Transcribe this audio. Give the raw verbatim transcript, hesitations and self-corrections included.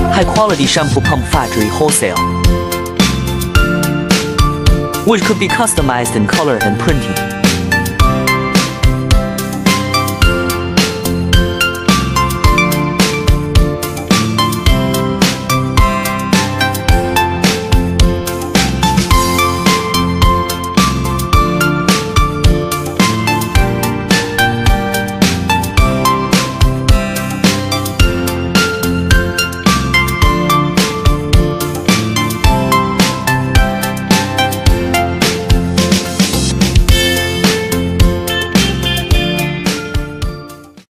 high-quality shampoo pump factory wholesale, which could be customized in color and printing.